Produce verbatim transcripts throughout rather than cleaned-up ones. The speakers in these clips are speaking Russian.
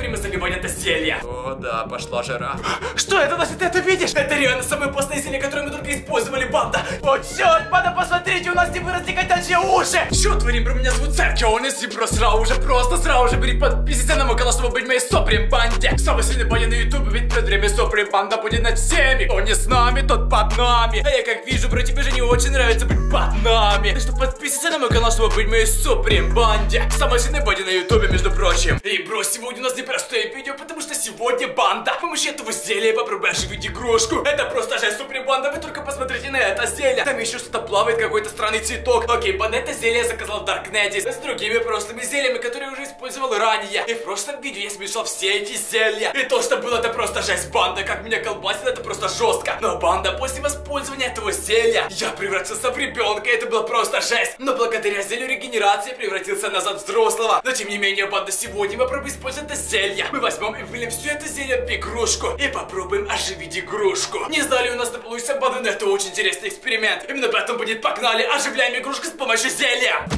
время заливать это зелье. О, да, пошла жара. Что это, Настя, ты это видишь? Это реально самое опасное зелье, которое мы только использовали, банда. Вот черт, банда, посмотрите, у нас не выросли котячьи уши. Что творим, бро, меня зовут Церки, он из Зибро, сразу же, просто сразу же бери подписывайся на мой канал, чтобы быть моей сопрем банде. Самый сильный банде на ютубе, ведь пред время сопрем банда будет над всеми. Кто не с нами, тот под нами. А я как вижу, бро, тебе же не очень нравится быть под нами. Так что подписывайся на мой канал, чтобы быть моей сопрем банде. Самый сильный банде на ютубе, между прочим. И, бро, сегодня у нас непростое видео, потому что сегодня банда с помощью этого зелья попробуй оживить игрушку. Это просто жесть, супер банда, вы только посмотрите на это зелье. Там еще что-то плавает, какой-то странный цветок. Окей, банда, это зелье я заказал в Даркнете с другими прошлыми зельями, которые я уже использовал ранее. И в прошлом видео я смешал все эти зелья. И то, что было, это просто жесть, банда. Как меня колбасило, это просто жестко. Но, банда, после воспользования этого зелья я превратился в ребенка, это было просто жесть. Но благодаря зелью регенерации я превратился назад в взрослого. Но тем не менее, банда, сегодня мы попробуем использовать это зелье. Мы возьмем и выльем все это зелье в игрушку и попробуем оживить игрушку. Не знали, у нас это получится, банда, но это очень интересный эксперимент. Именно поэтому будет погнали, оживляем игрушку с помощью зелья.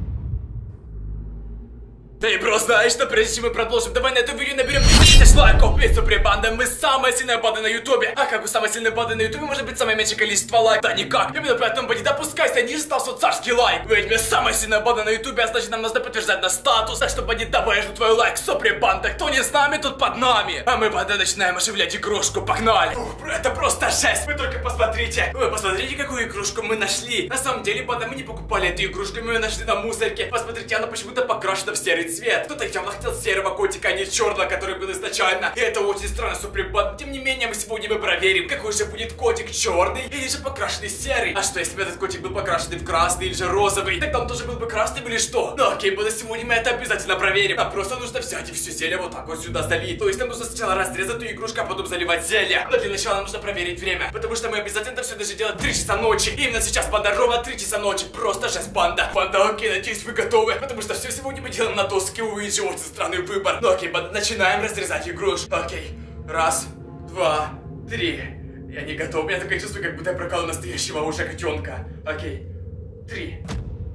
Эй, бро, знаешь, что прежде чем мы продолжим, давай на это видео наберем тысячу лайков. Ведь супер банда, мы самая сильная банда на ютубе. А как у самой сильной банды на ютубе может быть самое меньшее количество лайков? Да никак. Именно поэтому, не допускайся, ниже ставься царский лайк. Ведь мы самая сильная банда на ютубе, а значит нам нужно подтверждать наш статус. Так что, бандит, давай я жду твой лайк, супер банда. Кто не с нами, тут под нами. А мы, банда, начинаем оживлять игрушку, погнали. Ух, бро, это просто жесть. Вы только посмотрите. Вы посмотрите, какую игрушку мы нашли. На самом деле, банда, мы не покупали эту игрушку, мы ее нашли на мусорке. Посмотрите, она почему-то покрашена в серый цвет. Кто-то явно хотел серого котика, а не черного, который был изначально. И это очень странно, супер банда. Тем не менее, мы сегодня мы проверим, какой же будет котик, черный или же покрашенный серый. А что, если бы этот котик был покрашенный в красный или же розовый? Тогда он тоже был бы красным или что? Ну окей, банда, сегодня мы это обязательно проверим. Нам просто нужно взять и все зелье вот так вот сюда залить. То есть нам нужно сначала разрезать эту игрушку, а потом заливать зелье. Но для начала нам нужно проверить время, потому что мы обязательно это все даже делать три часа ночи. И именно сейчас, банда, ровно три часа ночи. Просто жесть, банда. Банда, окей, надеюсь, вы готовы, потому что все сегодня мы делаем на доске Уиджи. Очень странный выбор. Ну окей, банда, начинаем разрезать игрушку. Окей, раз, два, три. Я не готов, я такое чувствую, как будто я прокалываю настоящего уже котенка. Окей, три.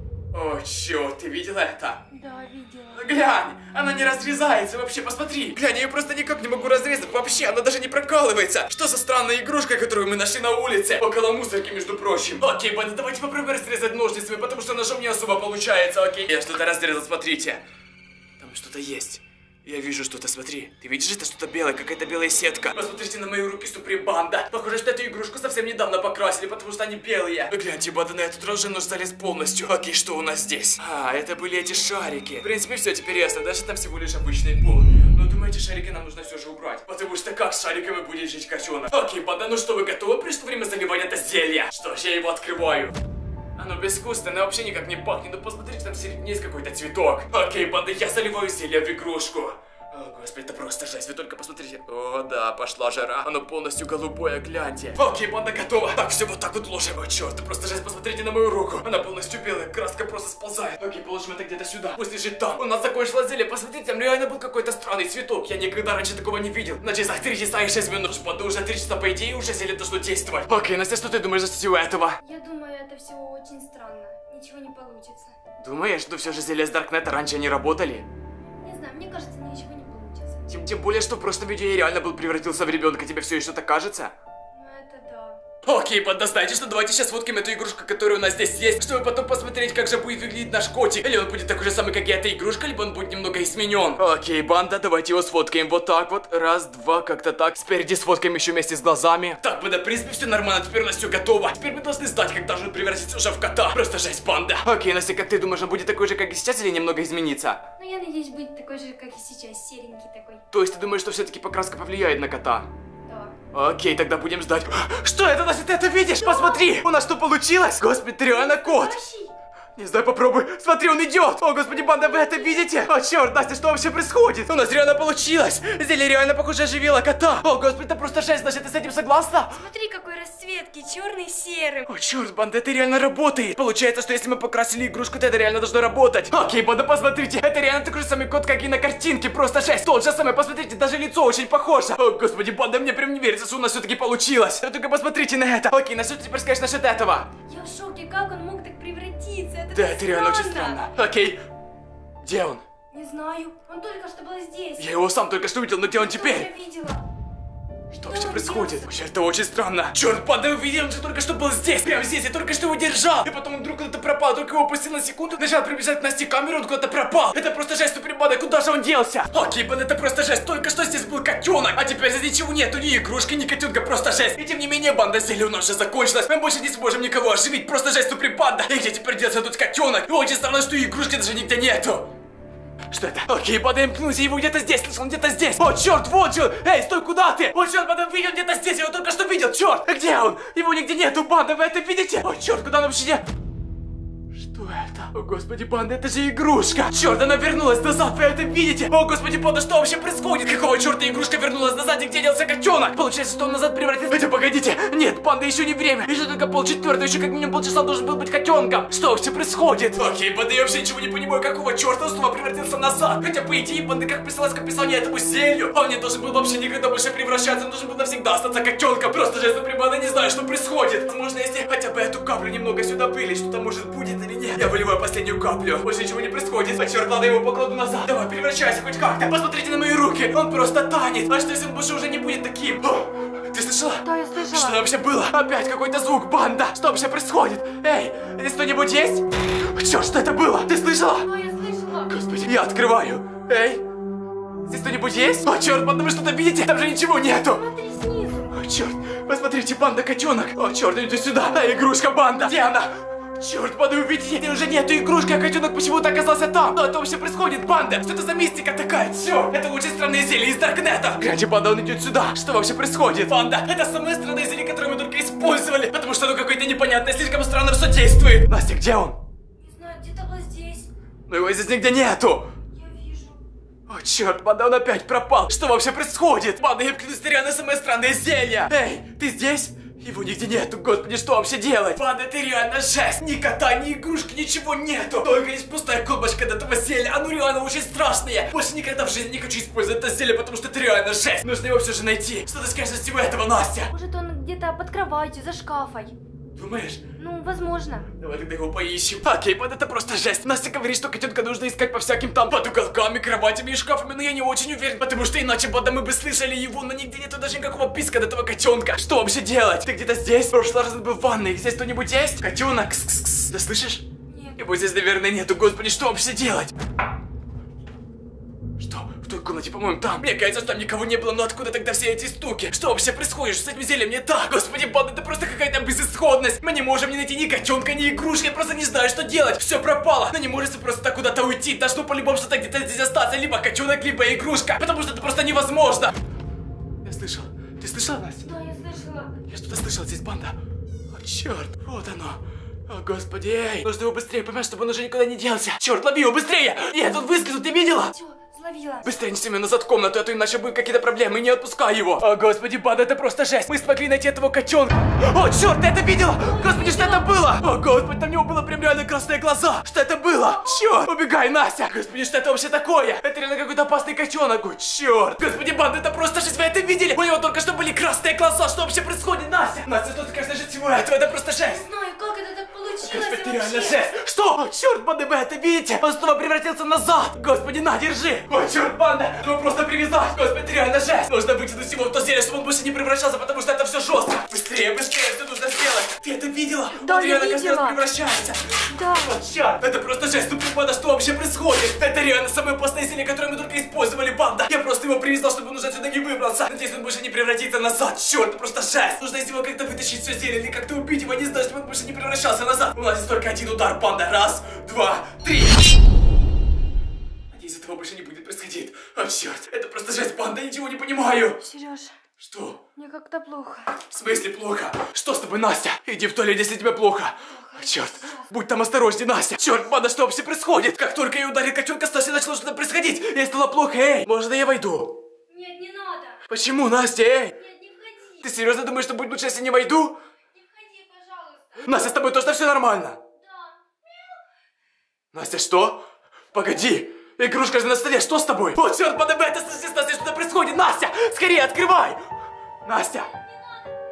О, черт, ты видела это? Да, видела. Глянь, она не разрезается вообще, посмотри. Глянь, я ее просто никак не могу разрезать вообще, она даже не прокалывается. Что за странная игрушка, которую мы нашли на улице? Около мусорки, между прочим. Окей, банда, давайте попробуем разрезать ножницами, потому что ножом не особо получается, окей. Я что-то разрезал, смотрите. Там что-то есть. Я вижу что-то, смотри. Ты видишь, это что-то белое, какая-то белая сетка. Посмотрите на мои руки, супер банда. Похоже, что эту игрушку совсем недавно покрасили, потому что они белые. Гляньте, банда, на этот раз же нож залез полностью. Окей, что у нас здесь? А, это были эти шарики. В принципе, все теперь ясно, даже там всего лишь обычный пол. Но думаю, эти шарики нам нужно все же убрать. Потому что как с шариками будет жить котенок? Окей, банда, ну что, вы готовы? Пришло время заливать это зелье. Что ж, я его открываю. Оно безвкусное, оно вообще никак не пахнет. Ну посмотрите, там середине есть какой-то цветок. Окей, банда, я заливаю зелье в игрушку. О, господи, это просто жесть, вы только посмотрите. О, да, пошла жара. Оно полностью голубое, гляньте. Окей, банда готова. Так, все вот так вот ложим. О, черт, это просто жесть, посмотрите на мою руку. Она полностью белая, краска просто сползает. Окей, положим это где-то сюда. Пусть лежит там. У нас закончилось зелье, посмотрите, там реально был какой-то странный цветок. Я никогда раньше такого не видел. На часах три часа и шесть минут. Банда, уже три часа, по идее, уже зелье должно действовать. Окей, Настя, что ты думаешь за всего этого? Я думаю, это все очень странно. Ничего не получится. Думаешь, что все же зелья с Даркнета раньше не работали? Не знаю, мне кажется, ничего не получится. Тем, тем более, что в прошлом видео я реально был превратился в ребенка. Тебе все еще так кажется? Ну это да. Окей, банда, знаете что, давайте сейчас сфоткаем эту игрушку, которая у нас здесь есть, чтобы потом посмотреть, как же будет выглядеть наш котик. Или он будет такой же самый, как и эта игрушка, либо он будет немного изменен. Окей, банда, давайте его сфоткаем вот так вот. Раз, два, как-то так. Спереди сфоткаем еще вместе с глазами. Так, банда, в принципе, все нормально, теперь у нас все готово. Теперь мы должны знать, когда же он превратится уже в кота. Просто жесть, банда. Окей, Настя, как ты думаешь, он будет такой же, как и сейчас, или немного изменится? Ну я надеюсь быть такой же, как и сейчас, серенький такой. То есть ты думаешь, что все-таки покраска повлияет на кота? Да. Окей, тогда будем ждать. Что это, Настя, ты это видишь? Посмотри, у нас что получилось? Господи, ты реально кот. Не знаю, попробуй. Смотри, он идет. О, господи, банда, вы это видите? О, черт, Настя, что вообще происходит? У нас реально получилось. Зелье реально, похоже, оживило кота. О, господи, это просто жесть. Значит, ты с этим согласна? Смотри, какой расцветки, черный, серый. О, черт, банда, это реально работает. Получается, что если мы покрасили игрушку, то это реально должно работать. Окей, банда, посмотрите. Это реально такой же самый кот, как и на картинке. Просто жесть. Тот же самый, посмотрите, даже лицо очень похоже. О, господи, банда, мне прям не верится, что у нас все-таки получилось. Вы только посмотрите на это. Окей, на что ты теперь скажешь насчет этого? Я в шоке, как он мог так превратиться? Это Да, это реально очень странно. Окей. Где он? Не знаю. Он только что был здесь. Я его сам только что видел, но где он теперь? Я видела. Что вообще происходит? Вообще, это очень странно. Черт, падай, увидел, он же только что был здесь. Прямо здесь, я только что его держал. И потом он вдруг куда-то пропал. Только его опустил на секунду, начал приближать к Насте камеру, он куда-то пропал. Это просто жесть, супер-банда, куда же он делся? Окей, банда, это просто жесть. Только что здесь был котенок. А теперь здесь ничего нету, ни игрушки, ни котенка, просто жесть. И тем не менее, банда, зелье у нас уже закончилась. Мы больше не сможем никого оживить, просто жесть, супер-банда. И где теперь делся тут котенок? И очень странно, что и игрушки даже нигде нету. Что это? Окей, падаем, клянусь, его где-то здесь, слышал, он где-то здесь. О, черт, вот же! Эй, стой, куда ты? О, черт, падаем, видел где-то здесь, я его только что видел, черт! Где он? Его нигде нету, банда, вы это видите? О, черт, куда он вообще не... Что это? О, господи, банда, это же игрушка! Черт, она вернулась назад, вы это видите? О, господи, банда, что вообще происходит? Какого черта игрушка вернулась назад, и где делся котенок? Получается, что он назад превратился... Хотя, погодите, нет, банда, еще не время. Еще только полчетвертого, еще как минимум полчаса должен был быть котенком. Что вообще происходит? Окей, банда, я вообще ничего не понимаю, какого черта он снова превратился назад? Хотя, по идее, банда, как писалось к описанию этому зелью, он не должен был вообще никогда больше превращаться, он должен был навсегда остаться котенком. Просто же, если банда, не знаю, что происходит. Возможно, если хотя бы эту каплю немного сюда вылить, что-то может будет или нет. Я выливаю последнюю каплю. Больше ничего не происходит. А черт, ладно, его покладу назад. Давай, превращайся хоть как-то. Посмотрите на мои руки. Он просто танет. А что если он больше уже не будет таким? О, ты слышала? Да, я слышала. Что вообще было? Опять какой-то звук, банда. Что вообще происходит? Эй, здесь кто-нибудь есть? Черт, что это было? Ты слышала? Да, я слышала. Господи, я открываю. Эй, здесь кто-нибудь есть? О, черт, банда, вы что-то видите? Там же ничего нету. Смотри снизу. О, черт, посмотрите, банда, котенок. О, черт, иди сюда. А, игрушка, банда. Где она? Черт, банда, увидите, уже нету игрушки, а котенок почему-то оказался там. Что это вообще происходит, банда? Что это за мистика такая? Все, это очень странные зелья из Даркнета. Гляньте, банда, он идет сюда. Что вообще происходит? Банда, это самое странное зелье, которое мы только использовали, потому что оно какое-то непонятное, слишком странно все действует. Настя, где он? Не знаю, где-то был здесь. Но его здесь нигде нету. Я вижу. О, черт, банда, он опять пропал. Что вообще происходит? Банда, я клянусь, это реально самое странное зелье. Эй, ты здесь? Его нигде нету, господи, что вообще делать? Банда, это реально жесть. Ни кота, ни игрушки, ничего нету. Только есть пустая колбочка от этого зелья. Оно реально очень страшное. Больше никогда в жизни не хочу использовать это зелье, потому что это реально жесть. Нужно его все же найти. Что ты скажешь всего этого, Настя? Может, он где-то под кроватью, за шкафой. Думаешь? Ну, возможно. Давай тогда его поищем. Окей, вот это просто жесть. Настя говорит, что котенка нужно искать по всяким там под уголками, кроватями и шкафами, но я не очень уверен, потому что иначе, банда, мы бы слышали его, но нигде нету даже никакого писка от этого котенка. Что вообще делать? Ты где-то здесь? В прошлый раз он был в ванной. Здесь кто-нибудь есть? Котенок, кс-кс-кс. Ты слышишь? Нет. Его здесь, наверное, нету. Господи, что вообще делать? Что? В той комнате, по-моему, там. Мне кажется, что там никого не было, но откуда тогда все эти стуки? Что вообще происходит? Что с этим зельем не так? Господи, банда, это просто какая-то безысходность. Мы не можем ни найти ни котенка, ни игрушки. Я просто не знаю, что делать. Все пропало. Но не может просто так куда-то уйти. Должно по-любому что-то где-то здесь остаться. Либо котенок, либо игрушка. Потому что это просто невозможно. Я слышал. Ты слышала, Настя? Да, я слышала. Я что-то слышал здесь, банда. О, черт. Вот оно. О, господи, эй. Нужно его быстрее поймать, чтобы он уже никуда не делся. Черт, лови его быстрее. Нет, он выскочил, ты видела? Все, словила. Быстрее неси меня назад в комнату, а то иначе будут какие-то проблемы, не отпускай его. О, господи, банда, это просто жесть. Мы смогли найти этого котенка. О, черт, ты это видела? Господи, что это было? О, господи, там у него было прям реально красные глаза. Что это было? Черт, убегай, Настя. Господи, что это вообще такое? Это реально какой-то опасный котенок. О, черт. Господи, банда, это просто жесть, вы это видели? У него только что были красные глаза. Что вообще происходит, Настя? Настя, что ты скажешь насчет всего этого? Это просто жесть. Не знаю, как это так получилось. Господи, ты реально вообще. жесть. Что? О, черт, банда, вы это видите? Он снова превратился назад. Господи, на, держи. О, черт, банда. Его просто привязать. Господи, ты реально жесть. Нужно вытянуть его в то зелье, чтобы он больше не превращался, потому что это все жестко. Быстрее, быстрее, все нужно сделать. Ты это видела? Да, он я реально каждый видела. раз превращается. Да. О, черт. Это просто жесть. Ну, банда, что вообще происходит? Это реально самое опасное зелье, которое мы только использовали, банда. Я просто его привязал, чтобы он уже отсюда не выбрался. Надеюсь, он больше не превратится назад. Черт, это просто жесть. Нужно из него как-то вытащить все зелье или как-то убить его. Не знаю, чтобы он больше не превращался назад. У нас есть только один удар, банда. Раз, два, три. Надеюсь, этого больше не будет происходить. О, черт. Это просто жесть, банда. Ничего не понимаю. Сереж, Что? мне как-то плохо. В смысле плохо? Что с тобой, Настя? Иди в туалет, если тебе плохо. О, черт. Будь там осторожней, Настя. Черт, банда, что вообще происходит? Как только я ударил котенка, Стася, начало что-то происходить. Ей стало плохо, эй. Можно я войду? Нет, не надо. Почему, Настя, эй? Нет, не входи. Ты серьезно думаешь, что будет лучше, если не войду? Не входи, пожалуйста. Настя, с тобой точно все нормально? Да. Настя, что? Погоди. Игрушка же на столе, что с тобой? О, черт, подобай, это с Настей что-то происходит. Настя, скорее открывай. Настя.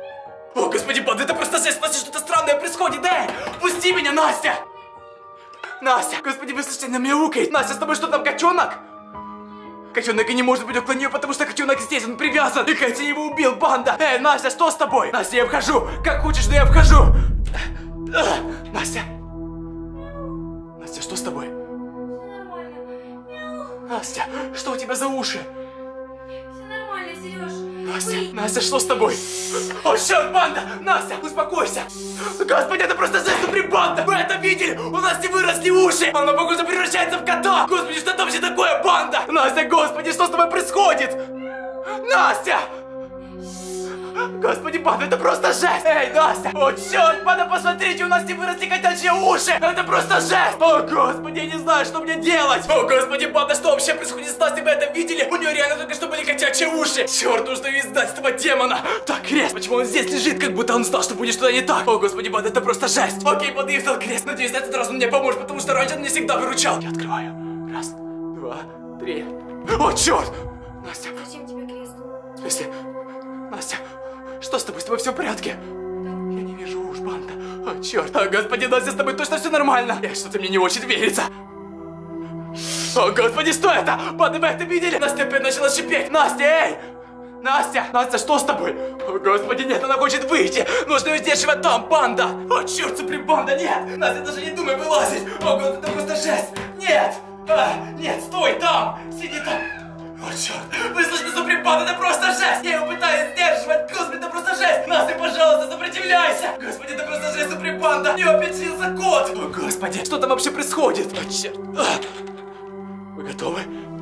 О, господи, банда, это просто жесть. Настя, что-то странное происходит. Эй, пусти меня, Настя. Настя, господи, вы слышите, на мяукает. Настя, с тобой что там, котенок? Котенок и не может быть около нее, потому что котенок здесь, он привязан. И Катя его убил, банда. Эй, Настя, что с тобой? Настя, я обхожу. Как хочешь, но я обхожу. Настя. Настя, что с тобой? Все нормально. Мяу. Настя, что у тебя за уши? Все нормально, Сереж. Настя, Настя, что с тобой? О, черт, банда! Настя, успокойся! Господи, это просто жесть, при банда! Вы это видели? У Насти выросли уши! Она, похоже, превращается в кота! Господи, что там вообще такое, банда? Настя, господи, что с тобой происходит? Настя! Господи, банда, это просто жесть! Эй, Настя! О, черт, банда, посмотрите, у Насти выросли котячьи уши! Это просто жесть! О, господи, я не знаю, что мне делать! О, господи, банда, что вообще происходит с Настей? Вы это видели? У нее реально только что были котячьи уши! Черт, нужно издать этого демона! Так, крест, почему он здесь лежит, как будто он знал, что будет что-то не так? О, господи, банда, это просто жесть! Окей, банда, я взял крест. Надеюсь, на этот раз он мне поможет, потому что раньше он мне всегда выручал. Я открываю. Раз, два, три. О, черт! Настя, Зачем тебе крест? в смысле? Настя, что с тобой? С тобой все в порядке? Я не вижу уж, банда. О, черт. О, господи, Настя, с тобой точно все нормально. Я что-то мне не очень верится. О, господи, что это? Банда, вы это видели? Настя опять начала шипеть. Настя, эй! Настя! Настя, что с тобой? О, господи, нет, она хочет выйти. Нужно ее сдерживать там, банда. О, черт, суприм, банда, нет. Настя, даже не думай вылазить. О, господи, это просто жесть. Нет. А, нет, стой там. Сиди там. О, черт! Вы слышите, суприм, банда, это просто жесть! Я его пытаюсь сдерживать! Господи, это просто жесть! Настя, пожалуйста, сопротивляйся! Господи, это просто жесть, суприм, банда! У него опять снился кот! О, господи, что там вообще происходит? О, черт! А! Вы готовы?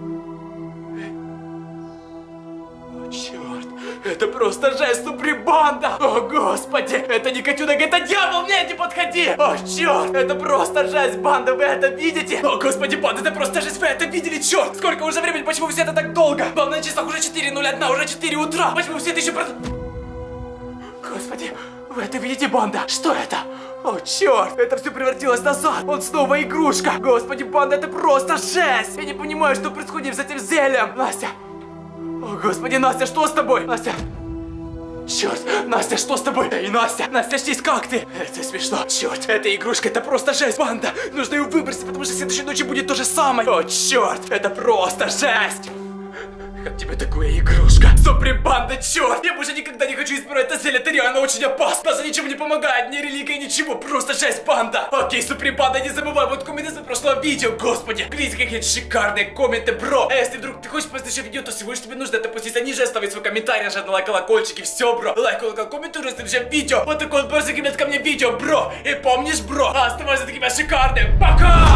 О, черт! Это просто жесть, суприм, банда! О, господи! Это не котенок, это дьявол! Нет, не подходи! О, черт! Это просто жесть, банда! Вы это видите? О, господи, банда, это просто жесть! Вы это видели? Черт! Сколько уже времени? Почему все это так долго? Вам на часах уже четыре ноль один, уже четыре утра! Почему все это еще про... Господи! Вы это видите, банда? Что это? О, черт! Это все превратилось назад! Он снова игрушка! Господи, банда, это просто жесть! Я не понимаю, что происходит с этим зельем! Настя! О, господи, Настя, что с тобой? Настя! Черт! Настя, что с тобой? Эй, Настя! Настя, здесь как ты? Это смешно. Черт, эта игрушка, это просто жесть, банда! Нужно ее выбросить, потому что следующей ночью будет то же самое! О, черт! Это просто жесть! Как тебе такая игрушка? Суприм, банда, черт! Я больше никогда не хочу избирать это зелье, это реально очень опасно! Даже ничего не помогает, ни религия, ничего, просто жесть, банда! Окей, суприм, банда, не забывай, вот комменты с прошлого видео, господи! Видите, какие шикарные комменты, бро! А если вдруг ты хочешь посмотреть еще видео, то всего лишь тебе нужно это опуститься ниже, оставить свой комментарий, нажать на лайк, колокольчик и все, бро! Лайк, колокол, комментируй в следующем видео! Вот такой вот бро, закидывает ко мне видео, бро! И помнишь, бро, оставайся такими шикарными! Пока!